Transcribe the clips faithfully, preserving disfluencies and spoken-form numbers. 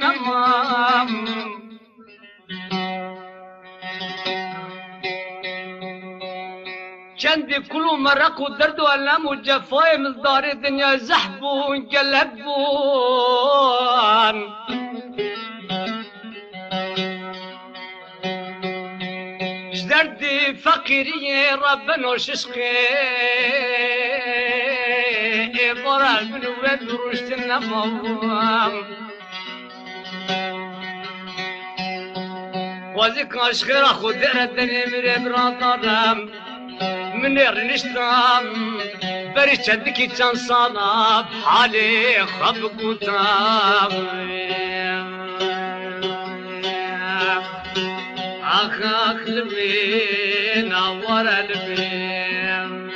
تمام چندی کلو مرق و درد و علم و جفای مزدار دنیا زحبون قلبون جدردی فقیری ربنا و ششقی برال بنورد رشد نمام وزی کاش خیر خود دردنی میره برادرم منير نشتام بري چندكي چند سالا بحالي خب قوتام اخ اخ لبين ورا لبين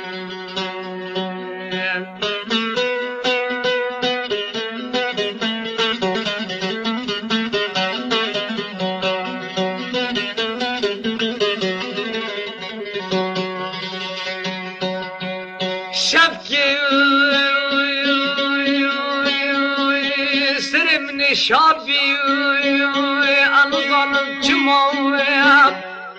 شابي الظلم جموع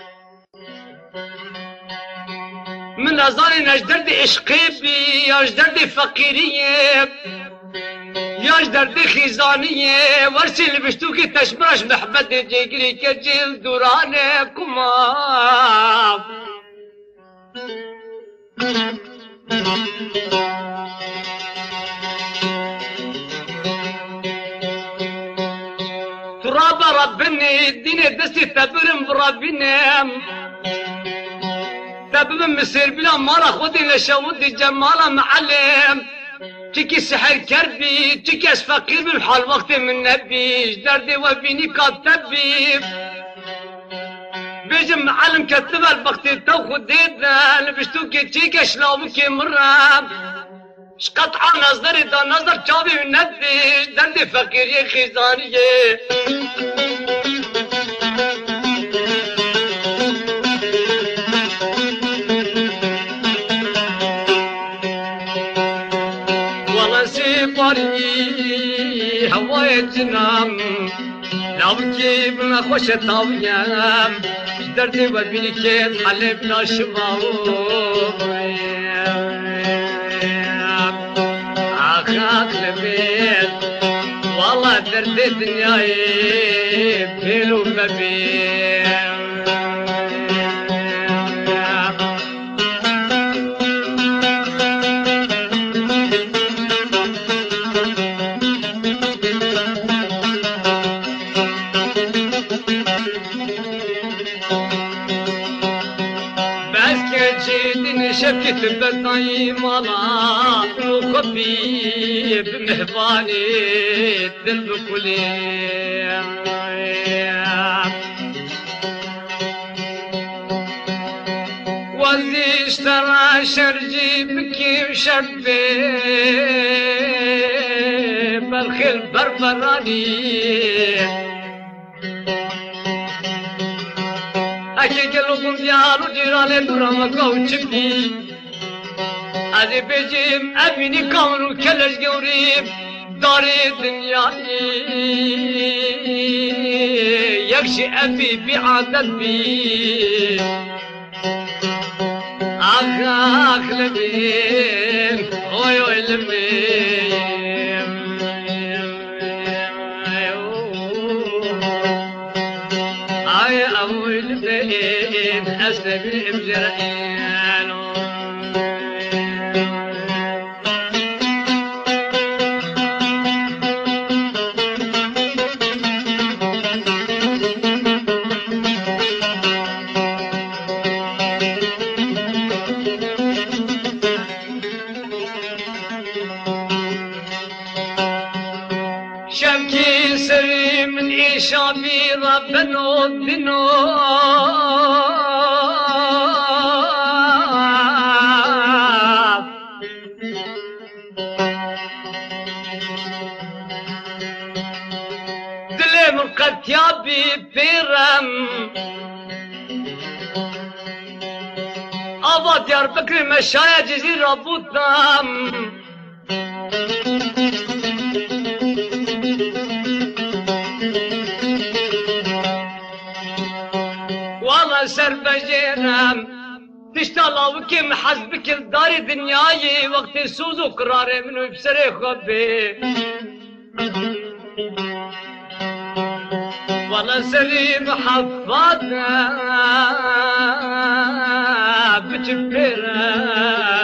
من أزال نجدرد عشقي بي يجدرد فقيرية يجدرد خزانية ورسي اللي بشتوكي تشبرش محبت جيجري كجيل دوراني كمام تراب ربني الدنيا دستي تبرم بربنا تبرم مسير بلا مرة خودي لشودي جمالة معلم تيكي سحر كربي تيكي فقير بالحال وقت من نبي جدردي وبيني كاتبي بيجم معلم كتب الوقت تو خديدنا لبشتوكي تيكي شلاوكي مرام شقطع نظري دا نظر جابي من ندي دردي فقيري خزانية والله سيباري هواي جنام لو كيف ما خوش طاويام دردي وبيني كيف حلب ناشماو أخاك لبيت والله درد دنياي بيلو مبين شبكة بدناي مالا وخبي بمهباني الدل كلي وزي اشترى شرجي بكي وشربي بالخيل بربراني أكيد قلوبهم ديالو جيراني دورما كوتشبي أدي بيجيم أبيني كونو كلش قوريب داري دنياي يكشي أبي بعادت بي أخ أخ لبين أوي أوي لبين أي أوي لبين أسلبي بجرعين شبكي سري من إيشابي ربنا الدنو دلي من قد يابي بيرم أبا ديار بكر مشايا جزيرة بوتام بجيرم تشتغل كم حسبك الدار دنياي وقت سوز وقرار منو بسري خبي والله سليم حفظنا بجبرة